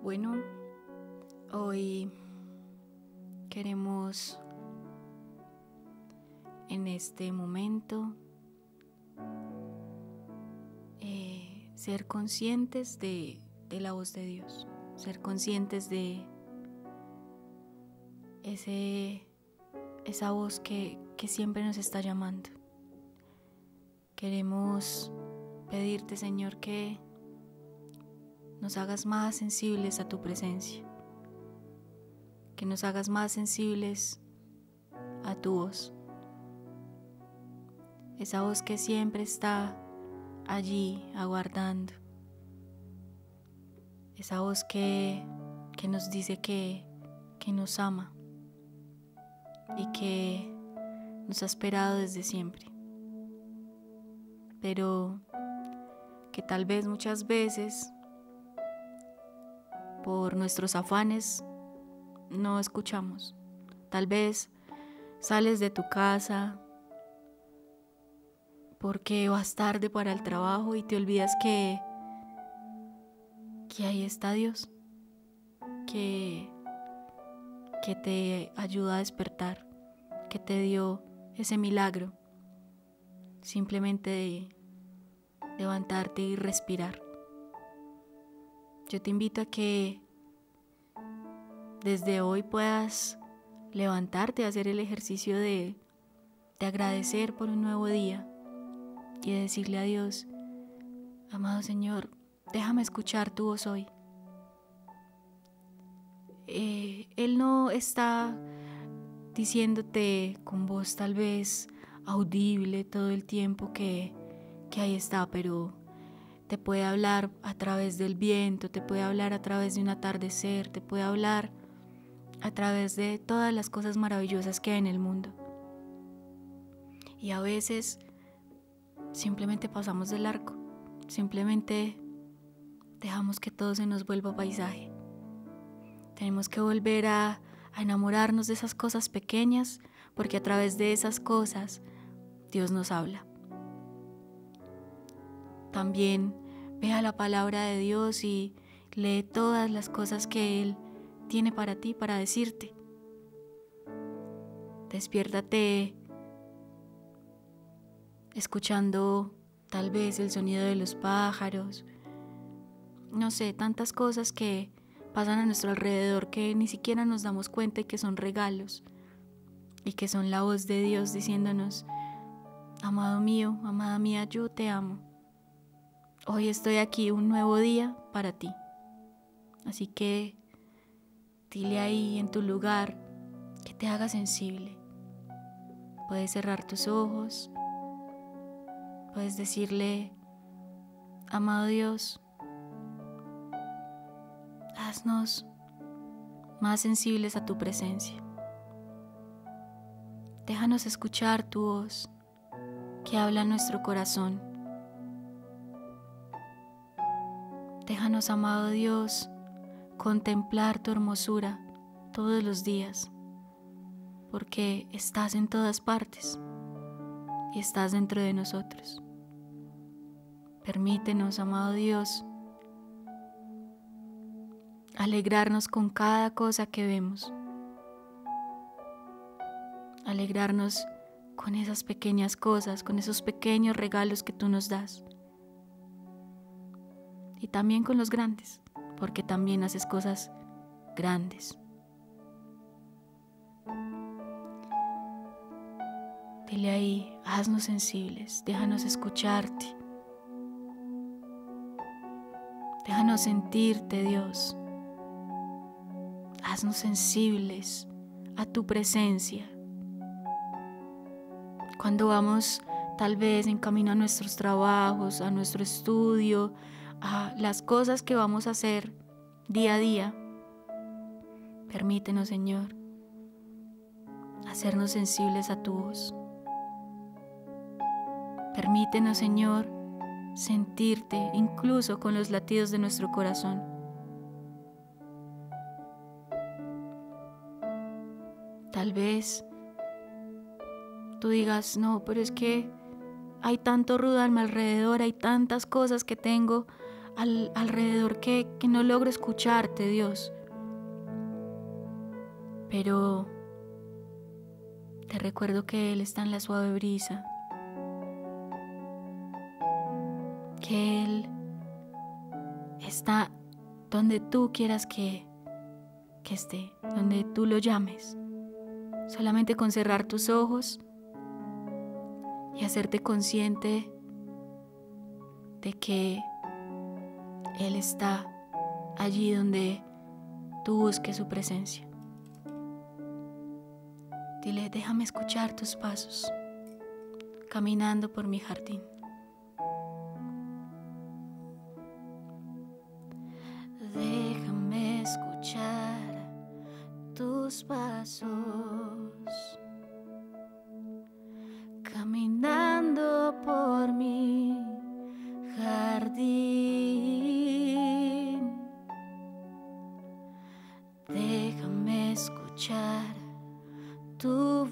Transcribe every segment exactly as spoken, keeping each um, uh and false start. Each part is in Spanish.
Bueno, hoy queremos en este momento eh, ser conscientes de, de la voz de Dios, ser conscientes de ese, esa voz que, que siempre nos está llamando. Queremos pedirte, Señor, que nos hagas más sensibles a tu presencia, que nos hagas más sensibles a tu voz, esa voz que siempre está allí aguardando, esa voz que, que nos dice que, que nos ama y que nos ha esperado desde siempre, pero que tal vez muchas veces por nuestros afanes no escuchamos. Tal vez sales de tu casa porque vas tarde para el trabajo y te olvidas que, que ahí está Dios, que, que te ayuda a despertar, que te dio ese milagro simplemente de levantarte y respirar. Yo te invito a que desde hoy puedas levantarte a hacer el ejercicio de, de agradecer por un nuevo día y de decirle a Dios: amado Señor, déjame escuchar tu voz hoy. Eh, Él no está diciéndote con voz tal vez audible todo el tiempo que, que ahí está, pero te puede hablar a través del viento, te puede hablar a través de un atardecer, te puede hablar a través de todas las cosas maravillosas que hay en el mundo. Y a veces simplemente pasamos de largo, simplemente dejamos que todo se nos vuelva paisaje. Tenemos que volver a, a enamorarnos de esas cosas pequeñas, porque a través de esas cosas Dios nos habla. También ve a la palabra de Dios y lee todas las cosas que Él tiene para ti, para decirte. Despiértate escuchando tal vez el sonido de los pájaros, no sé, tantas cosas que pasan a nuestro alrededor que ni siquiera nos damos cuenta y que son regalos y que son la voz de Dios diciéndonos: amado mío, amada mía, yo te amo. Hoy estoy aquí, un nuevo día para ti. Así que dile ahí en tu lugar que te haga sensible. Puedes cerrar tus ojos. Puedes decirle: amado Dios, haznos más sensibles a tu presencia. Déjanos escuchar tu voz que habla en nuestro corazón. Déjanos, amado Dios, contemplar tu hermosura todos los días, porque estás en todas partes y estás dentro de nosotros. Permítenos, amado Dios, alegrarnos con cada cosa que vemos, alegrarnos con esas pequeñas cosas, con esos pequeños regalos que tú nos das. Y también con los grandes, porque también haces cosas grandes. Dile ahí: haznos sensibles, déjanos escucharte. Déjanos sentirte, Dios. Haznos sensibles a tu presencia. Cuando vamos tal vez en camino a nuestros trabajos, a nuestro estudio, a las cosas que vamos a hacer día a día, permítenos, Señor, hacernos sensibles a tu voz. Permítenos, Señor, sentirte incluso con los latidos de nuestro corazón. Tal vez tú digas: no, pero es que hay tanto ruido a mi alrededor, hay tantas cosas que tengo al, alrededor que, que no logro escucharte, Dios. Pero te recuerdo que Él está en la suave brisa, que Él está donde tú quieras que, que esté, donde tú lo llames. Solamente con cerrar tus ojos y hacerte consciente de que Él está allí donde tú busques su presencia. Dile, déjame escuchar tus pasos caminando por mi jardín. Déjame escuchar tus pasos caminando por mi jardín. Déjame escuchar tu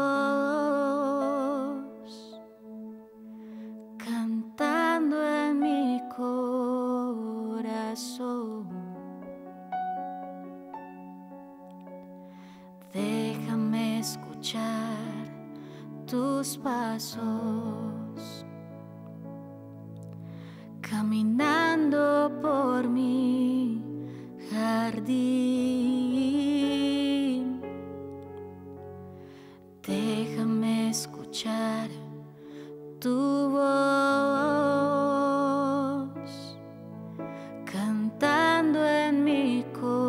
voz cantando en mi corazón. Déjame escuchar tus pasos caminando por mi jardín. Déjame escuchar tu voz cantando en mi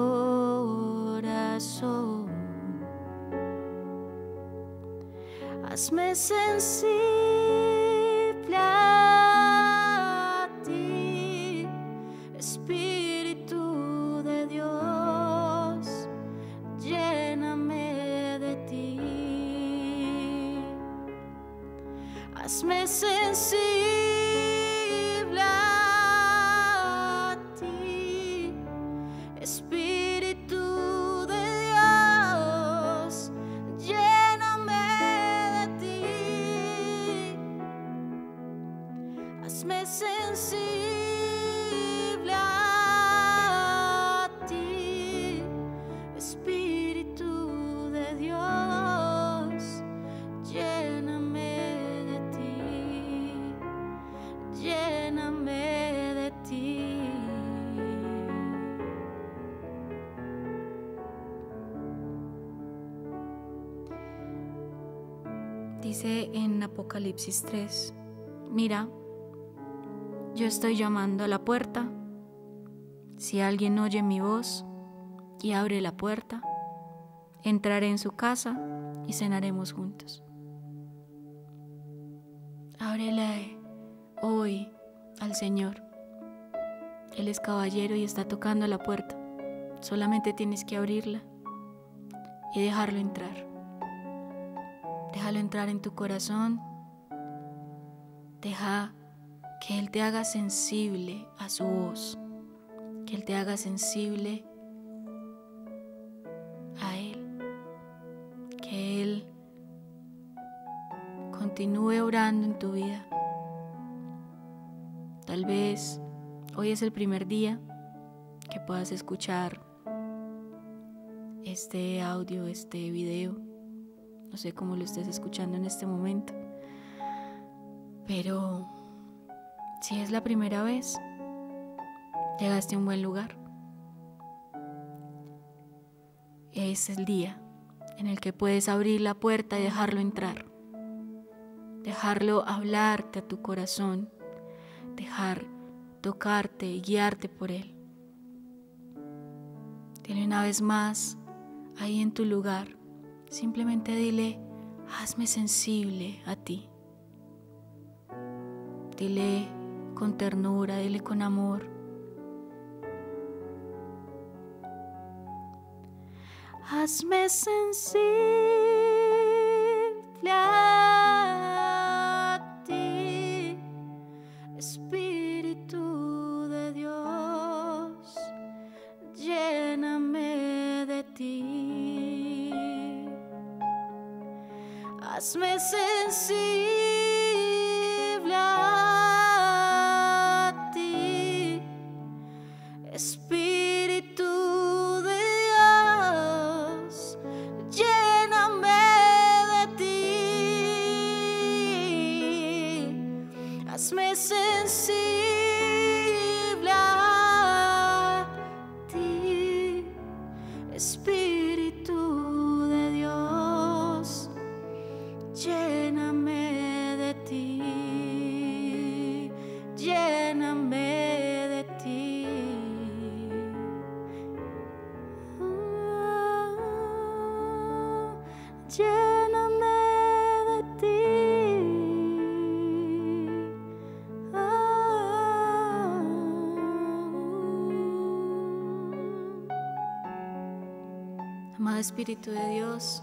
corazón. Hazme sensible a ti, Espíritu de Dios, lléname de ti. Hazme sensible a ti, Espíritu de Dios, lléname de ti. Hazme sensible a ti, Espíritu de Dios, lléname de ti, lléname de ti. Dice en Apocalipsis tres, mira, yo estoy llamando a la puerta. Si alguien oye mi voz y abre la puerta, entraré en su casa y cenaremos juntos. Ábrele hoy al Señor. Él es caballero y está tocando la puerta. Solamente tienes que abrirla y dejarlo entrar. Déjalo entrar en tu corazón. Deja que Él te haga sensible a su voz, que Él te haga sensible a Él, que Él continúe orando en tu vida. Tal vez hoy es el primer día que puedas escuchar este audio, este video. No sé cómo lo estés escuchando en este momento, pero si es la primera vez, llegaste a un buen lugar. Es el día en el que puedes abrir la puerta y dejarlo entrar, dejarlo hablarte a tu corazón, dejar tocarte y guiarte por Él. Dile una vez más, ahí en tu lugar, simplemente dile, hazme sensible a ti. Dile con ternura, dile con amor. Hazme sensible a ti, Espíritu de Dios, lléname de ti. Hazme sensible a ti, Hazme sensible a ti, Espíritu de Dios, lléname de ti, lléname de ti. Ah, lléname de ti. Ah, amado Espíritu de Dios,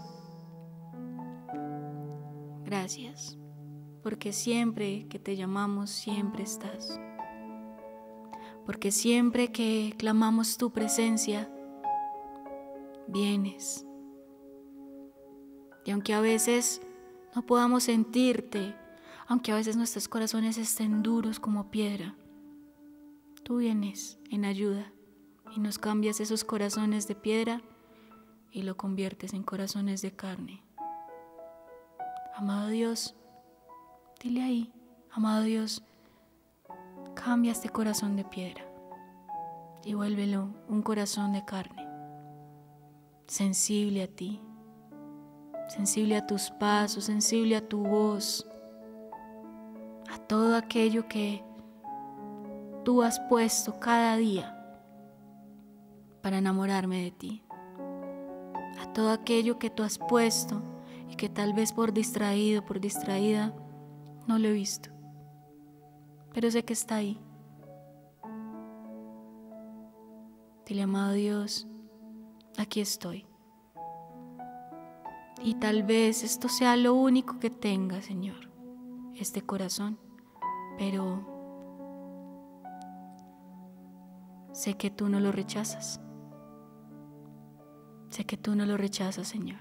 gracias, porque siempre que te llamamos, siempre estás. Porque siempre que clamamos tu presencia, vienes. Y aunque a veces no podamos sentirte, aunque a veces nuestros corazones estén duros como piedra, tú vienes en ayuda y nos cambias esos corazones de piedra y lo conviertes en corazones de carne. Amado Dios, dile ahí, amado Dios, cambia este corazón de piedra y vuélvelo un corazón de carne, sensible a ti, sensible a tus pasos, sensible a tu voz, a todo aquello que tú has puesto cada día para enamorarme de ti, a todo aquello que tú has puesto y que tal vez por distraído, por distraída, no lo he visto, pero sé que está ahí. Dile, amado Dios, aquí estoy. Y tal vez esto sea lo único que tenga, Señor, este corazón, pero sé que tú no lo rechazas. Sé que tú no lo rechazas, Señor.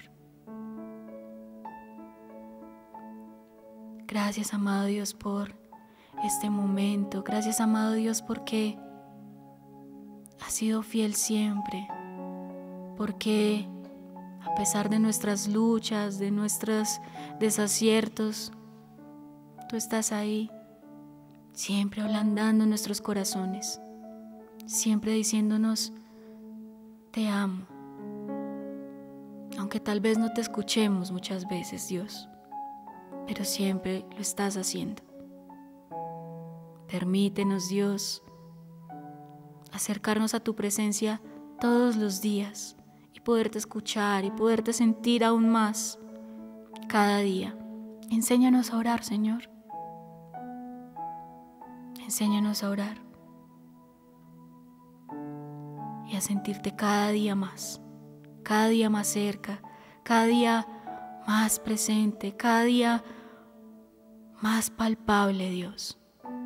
Gracias, amado Dios, por este momento. Gracias, amado Dios, porque has sido fiel siempre. Porque a pesar de nuestras luchas, de nuestros desaciertos, tú estás ahí, siempre ablandando nuestros corazones, siempre diciéndonos, te amo. Aunque tal vez no te escuchemos muchas veces, Dios, pero siempre lo estás haciendo. Permítenos, Dios, acercarnos a tu presencia todos los días y poderte escuchar y poderte sentir aún más cada día. Enséñanos a orar, Señor. Enséñanos a orar y a sentirte cada día más, cada día más cerca, cada día más presente, cada día más palpable, Dios.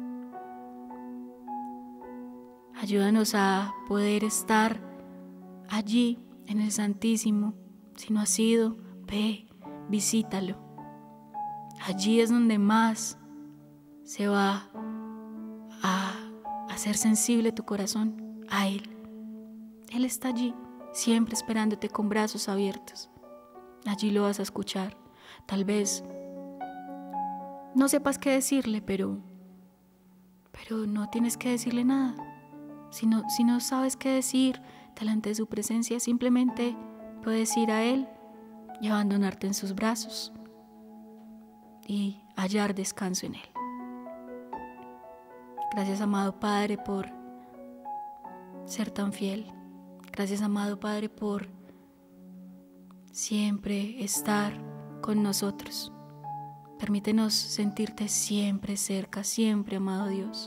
Ayúdanos a poder estar allí en el Santísimo. Si no has ido, ve, visítalo. Allí es donde más se va a hacer sensible tu corazón a Él. Él está allí, siempre esperándote con brazos abiertos. Allí lo vas a escuchar. Tal vez no sepas qué decirle, pero, pero no tienes que decirle nada. Si no, si no sabes qué decir delante de su presencia, simplemente puedes ir a Él y abandonarte en sus brazos y hallar descanso en Él. Gracias, amado Padre, por ser tan fiel. Gracias, amado Padre, por siempre estar con nosotros. Permítenos sentirte siempre cerca, siempre, amado Dios.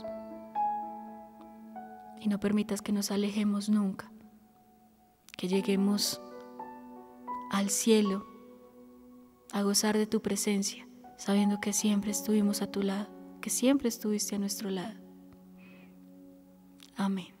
Y no permitas que nos alejemos nunca, que lleguemos al cielo a gozar de tu presencia, sabiendo que siempre estuvimos a tu lado, que siempre estuviste a nuestro lado. Amén.